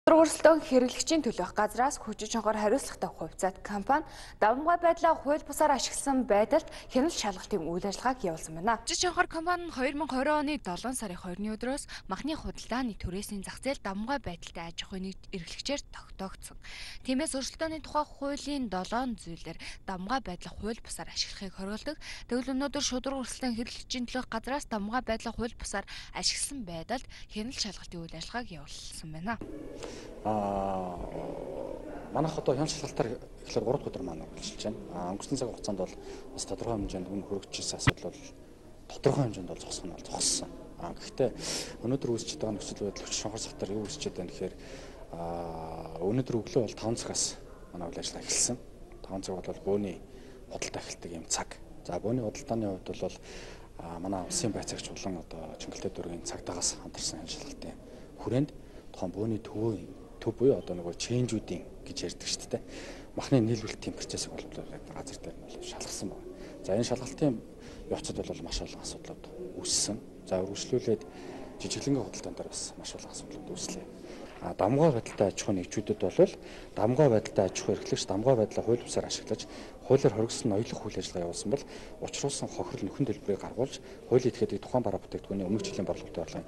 Шударга өрсөлдөөн хэрэглэгчийн төлөөх газраас хүчит чонгоор хариуцлагатай хувьцаат компани давмгай байдлаа хууль бусаар ашигласан байдалд хяналт шалгалтын үйл ажиллагааг явуулсан байна. Хүчит чонгоор компани нь 2020 оны 7 сарын 20-ны өдрөөс махны худалдааны түрээсийн зах зээл давмгай байдалтай аж ахуйн эрхлэгчээр тогтоогдсон. Тиймээс өрсөлдөөний тухай хуулийн 7 зүйлээр давмгай байдлаа хууль бусаар ашиглахыг хориглодог. Тэгвэл өнөөдөр шударга өрсөлдөөн хэрэглэгчийн төлөөх газраас давмгай байдлаа хууль бусаар ашигласан байдалд хяналт шалгалтын үйл ажиллагааг явуулсан байна. Манайх одоо хяналт шалгалтаар эхлээд 3 дахь өдөр маань үргэлжилж байна. Өнгөрсөн цаг хугацаанд бол бас тодорхой хэмжээнд өмнө хүрэгчсэн асуудал бол тодорхой хэмжээнд бол зогсох нь бол зогссон. Гэхдээ өнөөдөр үүсэж байгаа нөхцөл байдал хүч шонхор цагтаар юу үүсэж байна гэхээр өнөөдөр өглөө бол 5 цагаас манай үйл ажиллагаа эхэлсэн. 5 цаг бол бөөний худалдаа эхэлдэг юм цаг. За бөөний худалдааны хувьд бол манай улсын байцаагч болон одоо Чингэлтэй дүүргийн цагдаагаас хамтарсан хяналт шалгалтын хүрээнд тухайн бөөний төв буюу одоо нөгөө чэнжүүдийн гэж ярьдаг шүү дээ. Махны нийлүүлэлтийн процессыг бол газар дээр нь бол шалгасан байна. За энэ шалгалтын явцад бол маш олон асуудлууд үүссэн. За үргэлжлүүлээд жижиглэнгийн худалдаан дээр бас маш олон асуудлууд үүслээ. Дамгай байдалтай аж ахуйн нэгжүүдэд бол дамгай байдалтай аж ахуй эрхлэгч дамгай байдлаа хууль бусаар ашиглаж хуулиар хоригдсон ноёлох үйл ажиллагаа явуулсан бол учруулсан хохирол нөхөн төлбөрийг гаргуулж хуулийн этгээдийг тухайн бараа бүтээгдэхүүний өмнөх жилийн борлуулалтын орлогын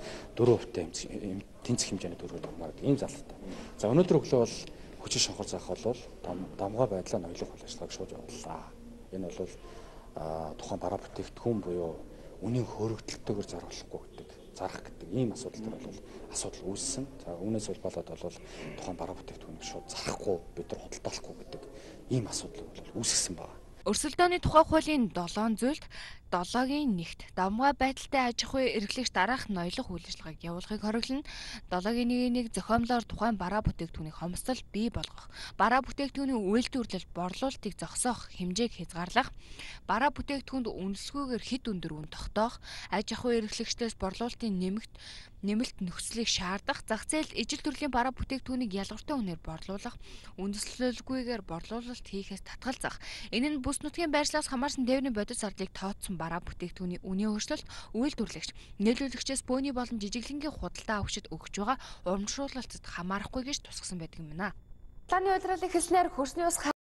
4% тэнцэх хэмжээний төгрөгөөр хамаардаг ийм залалтай. За өнөөдөр өглөө бол хүчин шонхор заах бол дамгай байдлаа ноёлох үйл ажиллагааг шууд явууллаа. Энэ бол тухайн бараа бүтээгдэхүүн буюу үнийн хөөрөгдөлтөөр заргалахгүй гэдэг зарах гэдэг ийм асуудал төр бол асуудал үүссэн. За үүнээс болоод бол тухайн бараа бүтээгдэхүүнийг шууд зарахгүй бид нар худалдаалахгүй гэдэг ийм асуудал бол үүсгэсэн байна. Өрсөлдөөний тухай хуулийн 7 зүйлд 7-гийн 1-т давмгай байдалтай аж ахуй эрхлэгч дараах ноёлох үйл ажиллагааг явуулахыг хориглоно. 7-гийн 1-ийг зохиомлоор тухайн бараа бүтээгдэхүүний хомсдол бий болгох, бараа бүтээгдэхүүний үйлдвэрлэл борлуулалтыг зогсоох хэмжээг хязгаарлах, бараа бүтээгдэхүүнд үнэлсгүйгээр хэд өндөр үн тогтоох, аж ахуй эрхлэгчдээс борлуулалтын нэмэлт нөхцөлийг шаардах, зах зээлд ижил төрлийн бараа бүтээгдэхүүнийг ялгартай үнээр борлуулах, үндэслэлгүйгээр борлуулалт хийхээс татгалзах. Энэ нь бүс нутгийн байршлаас хамаарсан тээврийн бодис зардлыг тооцсон бараа бүтээгдэхүүний үнийн өөрчлөлт, үйлдвэрлэгч, нийлүүлэгчээс бөөний болон жижиглэнгийн худалдаа авагчид өгч байгаа урамшуулалтад хамаарахгүй гэж тусгасан байдаг юм байна. Планы удирдлагыг хэлснээр хөрсний ус